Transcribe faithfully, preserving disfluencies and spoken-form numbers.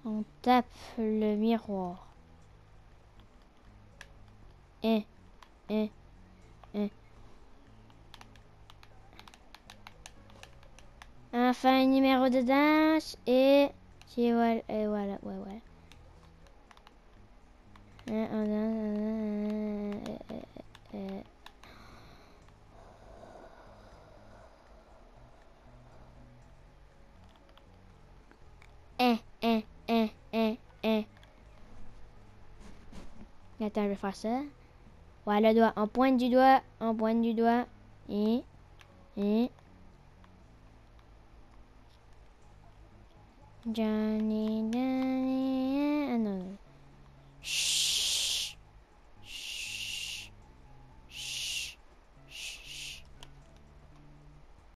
On tape le miroir. Et, et, et. Enfin, un numéro de danse et... Et voilà, et voilà, ouais, ouais. Eh, eh, eh, eh, eh. Attends, je vais faire ça. Voilà, le doigt. On pointe du doigt. On pointe du doigt. Et, et. Johnny, Johnny. Ah non, non. Chut.